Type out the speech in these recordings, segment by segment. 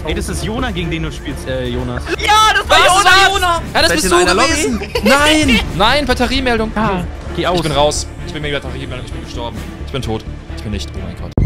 Ey, das ist Jona, gegen den du spielst, Jonas. Ja, das war Jona! Ja, das bist du gewesen! Nein! Nein, Batteriemeldung! Ah, geh aus. Ich bin raus. Ich bin wegen Batteriemeldung, ich bin gestorben. Ich bin tot. Ich bin nicht. Oh mein Gott.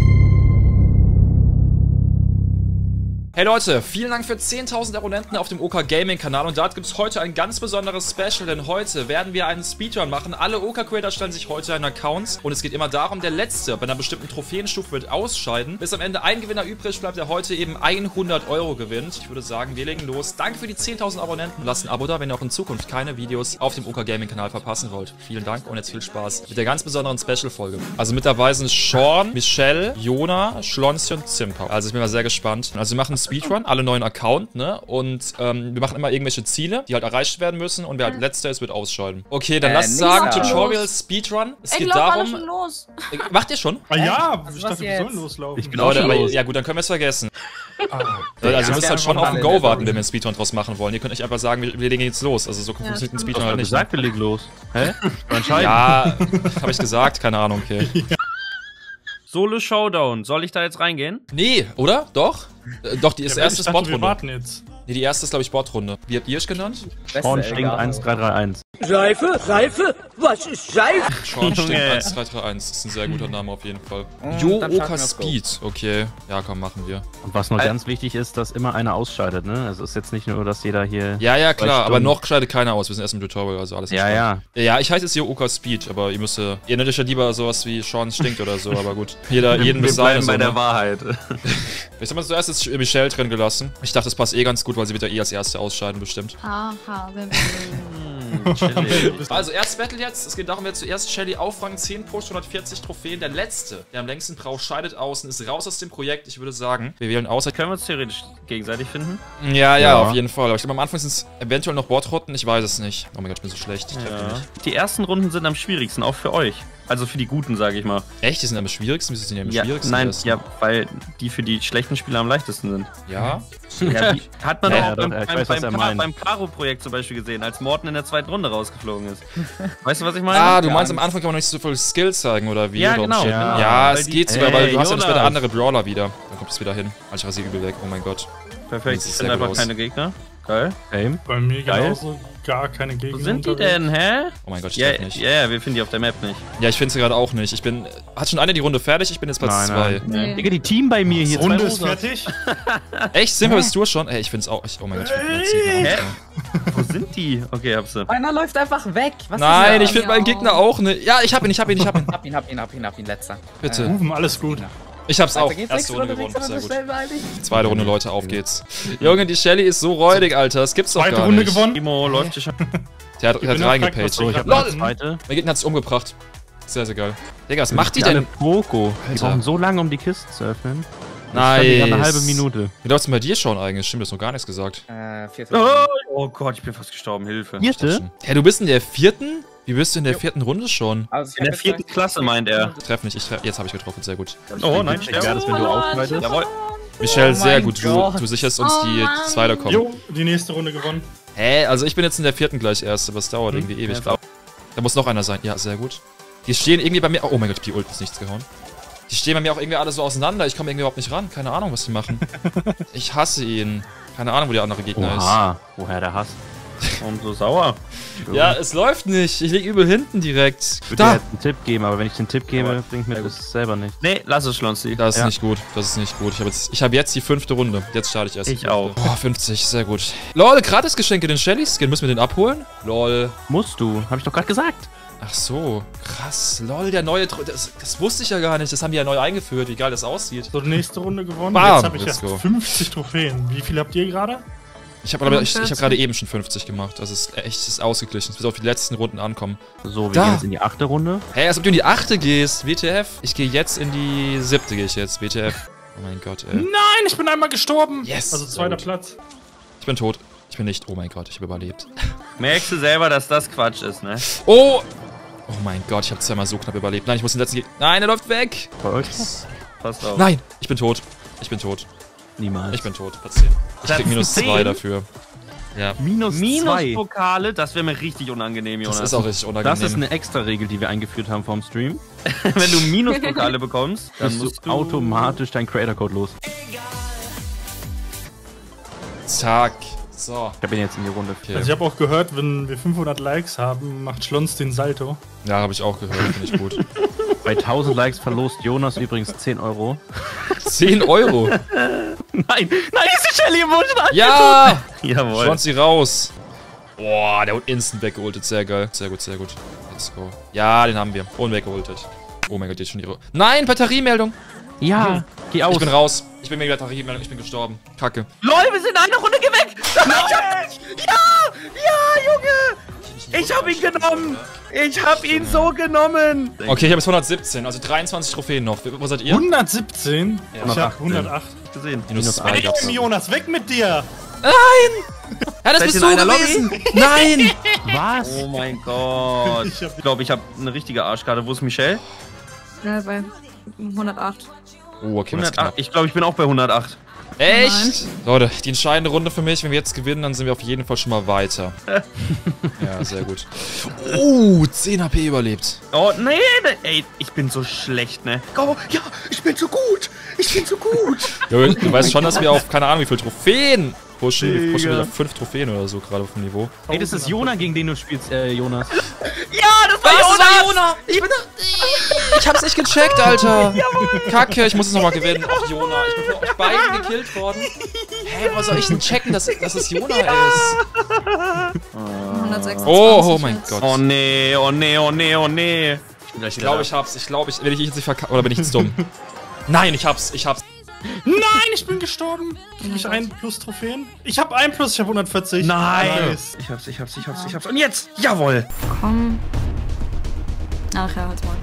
Hey Leute, vielen Dank für 10.000 Abonnenten auf dem OK Gaming Kanal und dort gibt es heute ein ganz besonderes Special, denn heute werden wir einen Speedrun machen. Alle OK Creator stellen sich heute einen Account und es geht immer darum, der Letzte bei einer bestimmten Trophäenstufe wird ausscheiden, bis am Ende ein Gewinner übrig bleibt, der heute eben 100 € gewinnt. Ich würde sagen, wir legen los. Danke für die 10.000 Abonnenten. Lasst ein Abo da, wenn ihr auch in Zukunft keine Videos auf dem OK Gaming Kanal verpassen wollt. Vielen Dank und jetzt viel Spaß mit der ganz besonderen Special-Folge. Also mit dabei sind Sean, Michelle, Jona, Schlonzi und Zimper. Also ich bin mal sehr gespannt. Also wir machen Speedrun, alle neuen Account, ne? Und wir machen immer irgendwelche Ziele, die halt erreicht werden müssen und wer halt letzter ist, wird ausscheiden. Okay, dann lasst sagen, Tutorial Speedrun. Es geht darum... Schon los. Macht ihr schon? Ah ja, ich dachte, wir sollen loslaufen. Ich bin auch schon los. Ja gut, dann können wir es vergessen. Also ihr müsst halt schon auf den Go warten, wenn wir einen Speedrun draus machen wollen. Ihr könnt nicht einfach sagen, wir legen jetzt los. Also so funktioniert ein Speedrun halt nicht. Ich hab gesagt, wir legen los. Hä? Ja, habe ich gesagt, keine Ahnung, okay. Solo Showdown. Soll ich da jetzt reingehen? Nee, oder? Doch? Doch, die ist erste Botrunde. Wir warten jetzt. Nee, die erste ist, glaube ich, Botrunde. Wie habt ihr es genannt? Sean stinkt 1331. Reife? Was ist Reife? Sean stinkt 1331. Das ist ein sehr guter Name auf jeden Fall. OK Speed. Okay. Ja, komm, machen wir. Und was noch ganz wichtig ist, dass immer einer ausscheidet, ne? Also es ist jetzt nicht nur, dass jeder hier... Ja, klar, aber noch scheidet keiner aus. Wir sind erst im Tutorial, also alles Ja. Ja, ich heiße jetzt hier OK Speed, aber ihr nennt euch ja lieber sowas wie Sean stinkt oder so, aber gut. Jeden bis seine bei der Wahrheit. Ich sag mal, zuerst ist Michelle drin gelassen. Ich dachte, das passt eh ganz gut, weil sie wird ja als erste ausscheiden, bestimmt. Also, erstes Battle jetzt. Es geht darum, wer zuerst Shelly auf Rang 10 pusht, 140 Trophäen. Der Letzte, der am längsten braucht, scheidet aus und ist raus aus dem Projekt. Ich würde sagen, wir wählen aus. Können wir uns theoretisch gegenseitig finden? Ja, auf jeden Fall. Aber ich glaube, am Anfang sind es eventuell noch Bordrunden. Ich weiß es nicht. Oh mein Gott, ich bin so schlecht. Ich treffe nicht. Die ersten Runden sind am schwierigsten, auch für euch. Also für die Guten, sage ich mal. Echt? Die sind am schwierigsten? Wieso sind die am schwierigsten? Nein, weil die für die schlechten Spieler am leichtesten sind. Ja? Ja, die hat man auch beim Karo-Projekt zum Beispiel gesehen, als Morten in der zweiten Runde rausgeflogen ist. Weißt du, was ich meine? Ah, du meinst, am Anfang kann man nicht so viel Skill zeigen, oder wie? Ja, genau. Ja, es geht sogar, weil du hast ja nicht später andere Brawler wieder. Dann kommt es wieder hin. Ich rasiere übel weg. Oh mein Gott. Perfekt, ich finde einfach keine Gegner. Geil. Bei mir genauso gar keine Gegner. Wo sind die denn, hä? Oh mein Gott, ich treffe nicht. Ja, wir finden die auf der Map nicht. Ja, ich finde sie gerade auch nicht. Hat schon einer die Runde fertig? Ich bin jetzt Platz 2. Nee. Digga, die Team bei mir hier. Runde ist fertig. Echt? Sind wir bist du schon? Ey, ich finde es auch. Oh mein Gott, ich Wo sind die? Okay, hab sie. Einer läuft einfach weg. Nein, ich finde meinen Gegner auch nicht. Ja, ich hab ihn. Hab ihn, letzter. Bitte. Rufen, alles gut. Ich hab's auch. Erste Runde gewonnen, sehr gut. Zweite Runde, Leute, auf geht's. Junge, die Shelly ist so räudig, Alter. Das gibt's doch gar nicht. Zweite Runde gewonnen. Timo läuft schon. Der hat reingepaged. Ich hab eine zweite. Mein Gegner hat sich umgebracht. Sehr, sehr geil. Digga, was macht die denn? Poco. Die brauchen so lange, um die Kisten zu öffnen. Nice. Eine halbe Minute. Wie läuft's denn bei dir schon eigentlich? Stimmt, du hast noch gar nichts gesagt. Oh Gott, ich bin fast gestorben. Hilfe. Vierte? Hä, du bist in der 4.? Wie bist du in der 4. Runde schon? Also In der 4. Klasse meint er. Treff nicht, jetzt habe ich getroffen, sehr gut. Oh nein, wäre das, wenn du aufschneidest? Jawohl. Michelle, sehr gut, du sicherst uns die zweite kommen. Jo, die nächste Runde gewonnen. Hä, also ich bin jetzt in der 4. gleich erst, aber es dauert irgendwie ewig. Da muss noch einer sein, ja, sehr gut. Die stehen irgendwie bei mir, oh mein Gott, die Ult ist nichts gehauen. Die stehen bei mir auch irgendwie alle so auseinander, ich komme irgendwie überhaupt nicht ran, keine Ahnung, was die machen. Ich hasse ihn. Keine Ahnung, wo der andere Gegner ist. Woher der Hass? Und so sauer. Ja, es läuft nicht. Ich lieg übel hinten direkt. Ich würde dir jetzt einen Tipp geben, aber wenn ich den Tipp gebe, bringt mir das selber nicht. Nee, lass es, Schlonzi. Das ist nicht gut. Das ist nicht gut. Ich hab jetzt die 5. Runde. Jetzt starte ich erst. Ich auch. Oh, 50. Sehr gut. Lol, Gratisgeschenke, den Shelly-Skin. Müssen wir den abholen? Lol. Musst du. Hab ich doch gerade gesagt. Ach so. Krass. Lol, der neue... Das wusste ich ja gar nicht. Das haben die ja neu eingeführt, wie geil das aussieht. So, nächste Runde gewonnen. Bam, jetzt habe ich erst 50 Trophäen. Wie viel habt ihr gerade? Ich habe gerade eben schon 50 gemacht. Also es ist ausgeglichen. Bis auf die letzten Runden ankommen. So, wir gehen jetzt in die 8. Runde. Hey, als ob du in die 8. gehst. WTF? Ich gehe jetzt in die 7. gehe ich jetzt. WTF. Oh mein Gott, ey. Nein, ich bin einmal gestorben. Yes. Also zweiter Platz. Ich bin tot. Ich bin nicht. Oh mein Gott, ich habe überlebt. Merkst du selber, dass das Quatsch ist, ne? Oh! Oh mein Gott, ich habe zweimal so knapp überlebt. Nein, ich muss den letzten... Nein, er läuft weg! Bei euch? Passt auf. Nein, ich bin tot. Ich bin tot. Niemals. Ich bin tot. Platz 10. Ich krieg minus 2 dafür. Ja. Minus 2. Pokale, das wäre mir richtig unangenehm, Jonas. Das ist auch richtig unangenehm. Das ist eine extra Regel, die wir eingeführt haben vom Stream. Wenn du Minuspokale bekommst, dann musst musst du automatisch deinen Creator-Code los. Zack. So. Ich bin jetzt in die Runde. Okay. Also ich habe auch gehört, wenn wir 500 Likes haben, macht Schlons den Salto. Ja, habe ich auch gehört, finde ich gut. Bei 1000 Likes verlost Jonas übrigens 10 Euro. 10 Euro? Nein, ist die Shelly im Busch. Ja! Jawohl. Schwanz sie raus. Boah, der wurde instant weggeholtet. Sehr geil. Sehr gut, sehr gut. Let's go. Ja, den haben wir. Und weggeholtet. Oh mein Gott, jetzt schon ihre... Nein, Batteriemeldung. Ja, geh aus. Ich bin raus. Ich bin wegen Batteriemeldung. Ich bin gestorben. Kacke. LOL, wir sind eine Runde, geh weg! Ja, Junge! Ich hab ihn genommen! Ich hab ihn so genommen! Okay, ich habe jetzt 117, also 23 Trophäen noch. Wo seid ihr? 117? Ja. Ich hab 108. Gesehen. Minus Minus 1. Ey, Jonas, weg mit dir! Ja, das Seid bist ihr du in einer gewesen. Nein! Was? Oh mein Gott. Ich glaube, ich habe eine richtige Arschkarte. Wo ist Michelle? Ja, bei 108. Oh, okay, das ist 108. knapp. Ich glaube, ich bin auch bei 108. Echt? Leute, die entscheidende Runde für mich. Wenn wir jetzt gewinnen, dann sind wir auf jeden Fall schon mal weiter. Ja, sehr gut. 10 HP überlebt. Oh, nee, ey, ich bin so schlecht, ne? Oh, ja, ich bin so gut. Ich bin so gut. Jo, du weißt schon, dass wir auf, keine Ahnung, wie viele Trophäen pushen. Wir pushen Digga. wieder 5 Trophäen oder so gerade auf dem Niveau. Ey, das ist Jona, gegen den du spielst, Jonas. Ja, das war Jonas. Ich hab's nicht gecheckt, Alter. Kacke, ich muss es nochmal gewinnen. Ach, Jona, ich bin von euch beiden gekillt worden. Hä, was soll ich denn checken, dass es Jona ist? 126. Oh mein Gott. Oh nee, oh nee, oh nee, oh nee. Ich glaube, ich hab's. Wenn ich jetzt nicht verkacke. Oder bin ich jetzt dumm? Nein, ich hab's. Nein, ich bin gestorben. Krieg ich 1 plus Trophäen? Ich hab 1 plus, ich hab 140. Nein. Nice. Ich hab's. Und jetzt, jawohl. Komm. Ach ja, halt mal.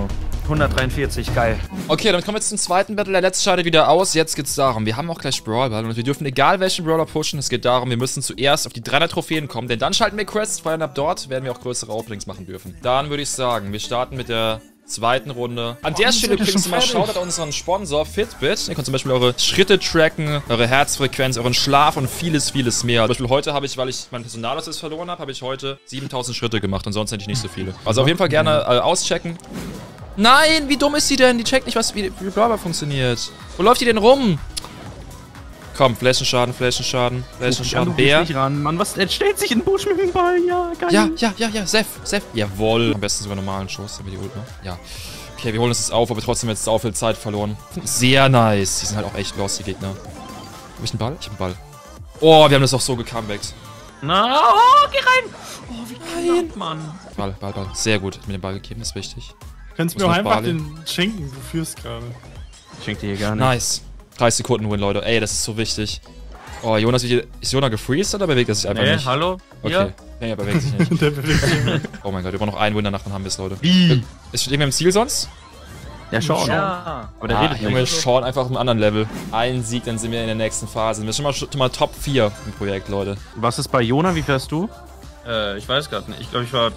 143, geil. Okay, damit kommen wir jetzt zum zweiten Battle. Der letzte scheidet wieder aus. Jetzt geht's darum. Wir haben auch gleich Brawl Ball und wir dürfen egal welchen Brawler pushen. Es geht darum, wir müssen zuerst auf die 300 Trophäen kommen, denn dann schalten wir Quests frei und ab dort werden wir auch größere Openings machen dürfen. Dann würde ich sagen, wir starten mit der zweiten Runde. An der Stelle übrigens mal Shoutout an unseren Sponsor Fitbit. Ihr könnt zum Beispiel eure Schritte tracken, eure Herzfrequenz, euren Schlaf und vieles, vieles mehr. Zum Beispiel heute habe ich, weil ich meinen Personalausweis verloren habe, heute 7000 Schritte gemacht und sonst hätte ich nicht so viele. Also auf jeden Fall gerne auschecken. Nein, wie dumm ist die denn? Die checkt nicht, wie Brawler funktioniert. Wo läuft die denn rum? Komm, Flächenschaden, Bär. Nicht ran. Mann, was? Er stellt sich in den Busch mit dem Ball. Ja, geil. Ja, Sef. Jawohl. Am besten sogar normalen Schuss, damit die Ult, ne? Ja. Okay, wir holen uns das auf, aber trotzdem jetzt sau viel Zeit verloren. Sehr nice. Die sind halt auch echt los, die Gegner. Hab ich einen Ball? Ich hab einen Ball. Oh, wir haben das auch so gecomebackt. Na, oh, geh rein. Oh, wie knapp, Mann. Ball. Sehr gut. Hat mir den Ball gegeben, das ist wichtig. Kannst Muss mir auch noch einfach Barley. den schenken, du führst gerade. Ich schenk dir hier gar nicht. Nice. 30 Sekunden Win, Leute. Ey, das ist so wichtig. Oh, Jonas, ist Jonah gefreezed oder bewegt er sich einfach nicht? Hallo? Okay. Ja. Nee, er bewegt sich nicht. Der bewegt sich nicht. Oh mein Gott, wir brauchen noch einen Win, danach haben wir es, Leute. Wie? Ist irgendwer im Ziel sonst? Der Sean. Ja. Aber der redet Junge, nicht. Sean einfach auf einem anderen Level. Ein Sieg, dann sind wir in der nächsten Phase. Wir sind schon mal Top 4 im Projekt, Leute. Was ist bei Jona? Wie fährst du? Ich weiß gerade nicht. Ich glaube, ich war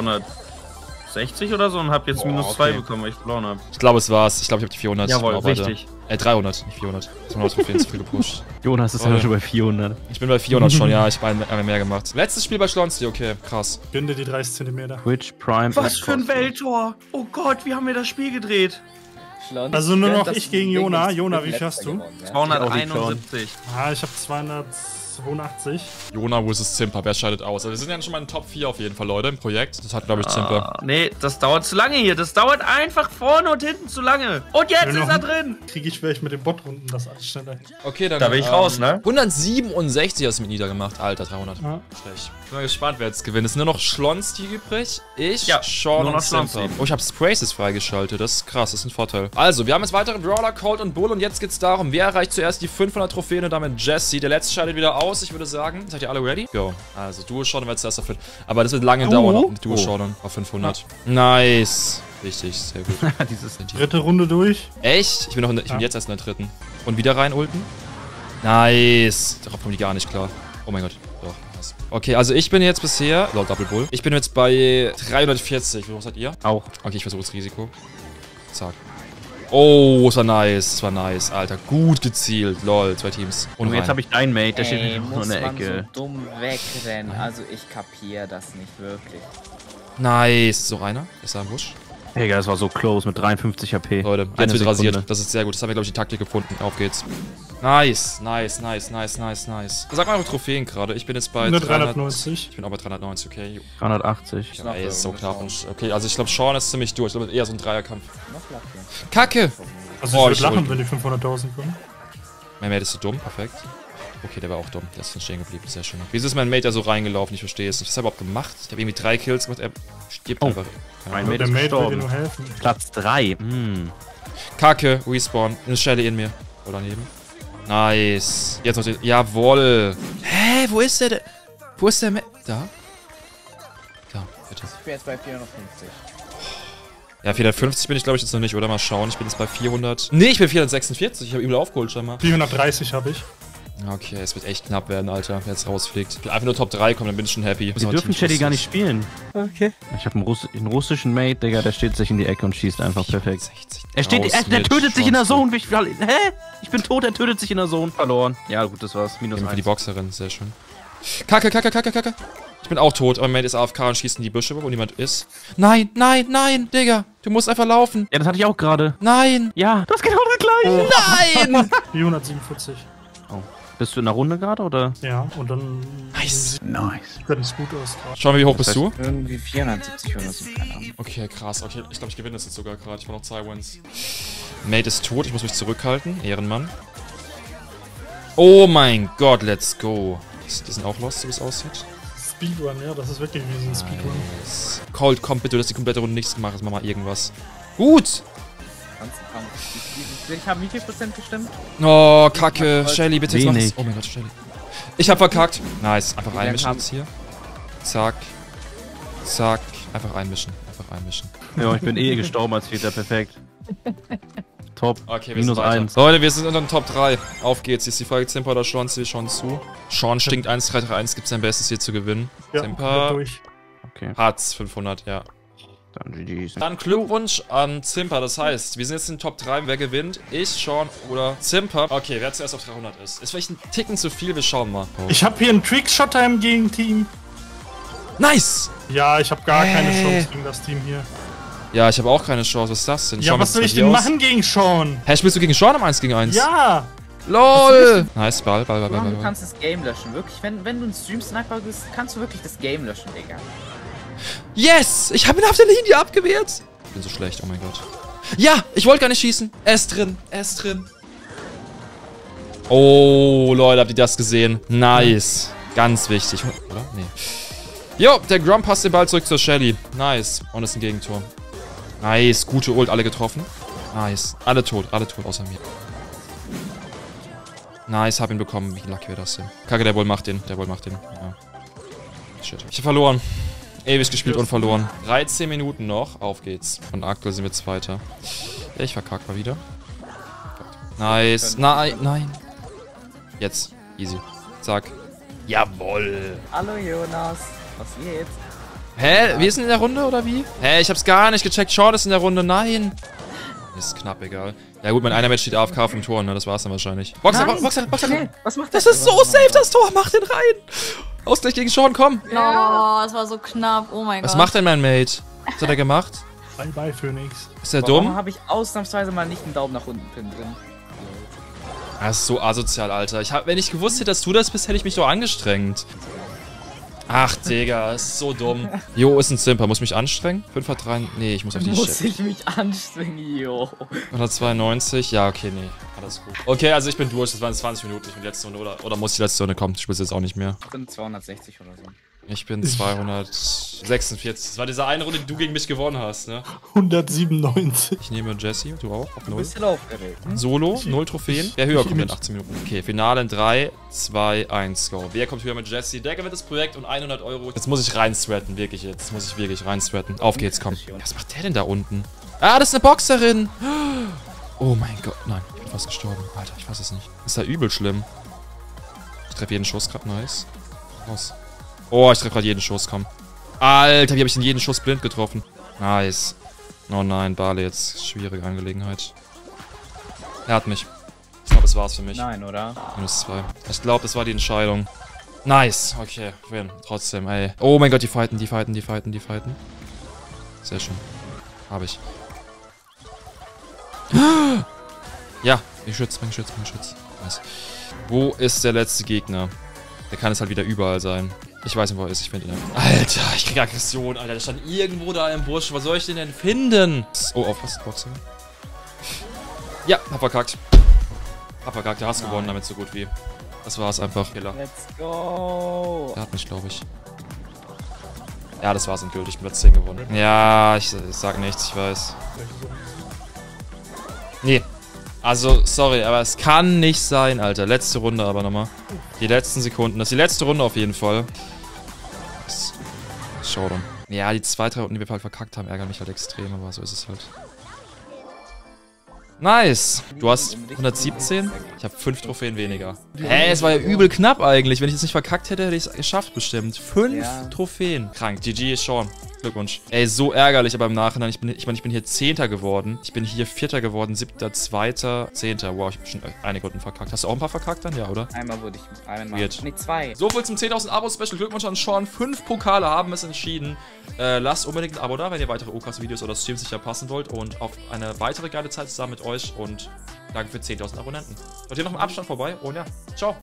260 oder so und habe jetzt minus 2 bekommen, weil ich verloren habe. Ich glaube, es war's. Ich glaube, ich habe die 400. Jawohl, genau, weiter. richtig. 300, nicht 400. 200 Trophäen zu viel gepusht. Jonas ist ja schon bei 400. Ich bin bei 400 schon, ja. Ich habe einmal mehr gemacht. Letztes Spiel bei Schlonzi, okay, krass. Gönn dir die 30 Zentimeter. Twitch Prime. Was für ein Welttor! Oh Gott, wie haben wir das Spiel gedreht? Also nur noch ich gegen Jona. Jona, wie fährst du? 271. Ah, ich habe 282. Jona vs. Zimper, wer scheidet aus? Also wir sind ja schon mal in Top 4 auf jeden Fall, Leute, im Projekt. Das hat, glaube ich, Zimper. Nee, das dauert zu lange hier. Das dauert einfach vorne und hinten zu lange. Und jetzt ist er drin. Kriege ich vielleicht mit den Botrunden das alles schneller hin. Okay, dann. Da bin ich raus, ne? 167 hast du mit niedergemacht. Alter, 300. Ja. Schlecht. Bin mal gespannt, wer jetzt gewinnt. Es ist nur noch Schlonzi übrig. Ich, Ja, Sean nur und noch Schlonzi. Zimper. Oh, ich habe Spraces freigeschaltet. Das ist krass, das ist ein Vorteil. Also, wir haben jetzt weitere Brawler, Colt und Bull. Und jetzt geht's darum, wer erreicht zuerst die 500 Trophäen und damit Jesse. Der letzte scheidet wieder aus. Ich würde sagen, seid ihr alle ready? Go. Also, Duo Showdown wird zuerst auf 5. Aber das wird lange dauern. Duo Showdown auf 500. Nice. Richtig, sehr gut. Dieses Dritte Runde durch. Echt? Ich bin jetzt erst in der dritten. Und wieder rein ulten? Nice. Darauf kommen die gar nicht klar. Oh mein Gott. Doch, nice. Okay, also ich bin jetzt bisher... Lord Double Bull. Ich bin jetzt bei 340. Wo seid ihr? auch. Okay, ich versuche das Risiko. Zack. Oh, es war nice. Es war nice, Alter. Gut gezielt. Lol, 2 Teams. Und jetzt habe ich deinen Mate, der steht Ey, nur muss in der man Ecke. so dumm wegrennen? Also ich kapiere das nicht wirklich. Nice. Ist noch einer? Ist da im Busch? Digga, das war so close mit 53 HP. Leute, Eine jetzt wird Sekunde. rasiert. Das ist sehr gut. Das haben wir, glaube ich, die Taktik gefunden. Auf geht's. Nice, nice, nice, nice, nice, nice. Sag mal eure Trophäen gerade. Ich bin jetzt bei 390. Ich bin auch bei 390, okay. 380. Ja, ey, ist so knapp. Okay, also ich glaube, Sean ist ziemlich durch. Ich glaube, eher so ein Dreierkampf. Kacke! Also ich würde lachen, wenn die 500.000 kommen. Mein Mate ist so dumm, perfekt. Okay, der war auch dumm. Der ist dann stehen geblieben, sehr schön. Wieso ist mein Mate da so reingelaufen? Ich verstehe es nicht. Was hat er überhaupt gemacht? Ich habe irgendwie 3 Kills gemacht, er stirbt einfach. Mein Mate ist gestorben. Nur helfen. Platz 3. Kacke, Respawn. Eine Schelle in mir. Oder daneben. Nice. Jetzt noch den. Jawoll. Hä, wo ist der denn? Wo ist der Mate? Da? Da, bitte. Ich bin jetzt bei 450. Ja, 450 bin ich, glaube ich, jetzt noch nicht, oder? Mal schauen. Ich bin jetzt bei 400. Nee, ich bin 446. Ich habe übel aufgeholt, scheinbar. 430 habe ich. Okay, es wird echt knapp werden, Alter, wer jetzt rausfliegt. Ich will einfach nur Top 3 kommen, dann bin ich schon happy. Wir dürfen Shelly gar nicht spielen. Okay. Ich habe einen russischen Mate, Digga, der steht sich in die Ecke und schießt einfach perfekt. Er tötet sich in der Zone. Hä? Ich bin tot, er tötet sich in der Zone. Verloren. Ja, gut, das war's. -1. Für die Boxerin, sehr schön. Kacke, kacke, kacke, kacke. Ich bin auch tot, aber mein Mate ist AFK und schießt in die Büsche, wo niemand ist. Nein, nein, nein, Digga. Du musst einfach laufen. Ja, das hatte ich auch gerade. Nein. Ja, das ist genau das gleiche. Oh. Nein. 447. Oh. Bist du in der Runde gerade, oder? Ja, und dann... Nice. Sieht das gut aus. Schau mal, wie hoch bist du? Irgendwie 470 oder so, keine Ahnung. Okay, krass. Okay, ich glaube, ich gewinne das jetzt sogar gerade. Ich war noch 2 Wins. Mate ist tot, ich muss mich zurückhalten. Ehrenmann. Oh mein Gott, let's go. Die sind auch lost, so wie es aussieht. Speedrun, ja, das ist wirklich wie so ein Speedrun. Nice. Cold, komm bitte, du hast die komplette Runde nichts gemacht. Jetzt mach mal irgendwas. Gut! Ich habe wie viel Prozent gestimmt? Oh, Kacke. Shelly, bitte jetzt mach's. Oh mein Gott, Shelly. Ich hab verkackt. Nice. Einfach einmischen jetzt hier. Zack. Zack. Einfach einmischen. Einfach einmischen. Ja, ich bin eh gestorben als Vierter. Perfekt. Top. Okay, wir -1. Leute, wir sind unter den Top 3. Auf geht's. Hier ist die Frage, Zimper oder Sean? Sehe schon zu. Sean stinkt 1-3-3-1. Gibt sein Bestes hier zu gewinnen. Ja, Zimper. durch. Okay. Hartz 500, ja. Dann GG's. Dann Glückwunsch an Zimper. Das heißt, wir sind jetzt in den Top 3. Wer gewinnt? Ich, Sean oder Zimper. Okay, wer zuerst auf 300 ist. Ist vielleicht ein Ticken zu viel. Wir schauen mal. Oh. Ich habe hier einen Trickshotter im Gegenteam. Nice! Ja, ich habe gar keine Chance gegen das Team hier. Ja, ich habe auch keine Chance. Was ist das denn? Ja, was soll ich denn machen gegen Sean? Hä, spielst du gegen Sean am 1 gegen 1? Ja! LOL! Nice, Ball. Du kannst das Game löschen. Wirklich, wenn du ein Stream-Sniper bist, kannst du wirklich das Game löschen, Digga. Yes! Ich habe ihn auf der Linie abgewehrt! Ich bin so schlecht, oh mein Gott. Ja! Ich wollte gar nicht schießen. Er ist drin. Er ist drin. Oh, Leute, habt ihr das gesehen? Nice. Ganz wichtig. Oder? Nee. Jo, der Grom passt den Ball zurück zur Shelly. Nice. Und ist ein Gegentor. Nice. Gute Ult, alle getroffen. Nice. Alle tot außer mir. Nice, hab ihn bekommen. Wie lucky wäre das denn? Kacke, der Bull macht den. Ja. Shit. Ich hab verloren. Ewig gespielt und verloren. 13 Minuten noch. Auf geht's. Und aktuell sind wir Zweiter. Ja, ich verkack mal wieder. Nice. Nein. Jetzt. Easy. Zack. Jawoll. Hallo Jonas. Was geht's? Hä? Wir sind in der Runde oder wie? Hä, ich hab's gar nicht gecheckt. Sean ist in der Runde. Nein. Ist knapp, egal. Ja gut, mein einer Match steht AFK vom Tor, ne? Das war's dann wahrscheinlich. Boxer. Okay. Was macht das? Das ist so safe, das Tor. Mach den rein. Ausgleich gegen Sean, komm. Oh, es war so knapp. Oh mein Gott. Was macht denn mein Mate? Was hat er gemacht? Bye, Phoenix. Ist der dumm? Warum habe ich ausnahmsweise mal nicht einen Daumen nach unten drin? Das ist so asozial, Alter. Wenn ich gewusst hätte, dass du das bist, hätte ich mich doch angestrengt. Ach, Digga, ist so dumm. Jo, ist ein Zimper. Muss mich anstrengen? 5 hat 3. Nee, ich muss auf die Muss ich mich anstrengen, jo. 192. Ja, okay, nee. Alles gut. Okay, also ich bin durch. Das waren 20 Minuten. Ich bin letzte Runde. Oder muss die letzte Runde kommen? Ich spiele jetzt auch nicht mehr. Ich bin 260 oder so. Ich bin 246. Das war diese eine Runde, die du gegen mich gewonnen hast, ne? 197. Ich nehme Jesse, du auch? Auf 0. Du bist ja aufgeregt. Solo, 0 Trophäen. Wer höher kommt in 18 Minuten? Okay, Finale in 3, 2, 1, go. Wer kommt höher mit Jesse? Der gewinnt das Projekt und 100 Euro. Jetzt muss ich rein sweaten, wirklich jetzt. Jetzt muss ich wirklich rein sweaten. Auf geht's, komm. Was macht der denn da unten? Ah, das ist eine Boxerin. Oh mein Gott. Nein, ich bin fast gestorben. Alter, ich fass es nicht. Das ist ja übel schlimm. Ich treffe jeden Schuss gerade, nice. Raus. Oh, ich treffe gerade jeden Schuss, komm. Alter, wie habe ich denn jeden Schuss blind getroffen? Nice. Oh nein, Bale jetzt. Schwierige Angelegenheit. Er hat mich. Ich glaube, es war's für mich. Nein, oder? -2. Ich glaube, es war die Entscheidung. Nice. Okay, win. Trotzdem, ey. Oh mein Gott, die fighten. Sehr schön. Habe ich. Ja, ich schütze. Nice. Wo ist der letzte Gegner? Der kann es halt wieder überall sein. Ich weiß nicht, wo er ist. Ich finde ihn. Alter, ich krieg Aggression, Alter. Der stand irgendwo da im Busch. Was soll ich den denn finden? Oh, aufpassen, Boxer. Ja, hab verkackt. Hab verkackt. Der hast gewonnen damit so gut wie. Das war's einfach. Killer. Let's go. Der hat mich, glaube ich. Ja, das war's endgültig. Ich bin Platz 10 gewonnen. Ja, ich sag nichts. Ich weiß. Nee. Also, sorry, aber es kann nicht sein, Alter. Letzte Runde aber nochmal. Die letzten Sekunden. Das ist die letzte Runde auf jeden Fall. Showdown. Ja, die 2, 3 Runden, die wir halt verkackt haben, ärgern mich halt extrem, aber so ist es halt. Nice. Du hast 117. Ich habe 5 Trophäen weniger. Hä, es war ja übel knapp eigentlich. Wenn ich es nicht verkackt hätte, hätte ich es geschafft bestimmt. 5 Trophäen. Krank. GG ist Sean. Glückwunsch. Ey, so ärgerlich, aber im Nachhinein. Ich meine, ich bin hier 10. geworden. Ich bin hier 4. geworden, 7., 2., 10. Wow, ich habe schon einige Runden verkackt. Hast du auch ein paar verkackt dann? Ja, oder? Einmal wurde ich. Einmal. Nee, 2. So viel zum 10.000 Abo-Special. Glückwunsch an Sean. 5 Pokale haben es entschieden. Lasst unbedingt ein Abo da, wenn ihr weitere Okas-Videos oder Streams nicht verpassen wollt. Und auf eine weitere geile Zeit zusammen mit euch. Und danke für 10.000 Abonnenten. Schaut hier noch im Abstand vorbei. Und ja, ciao.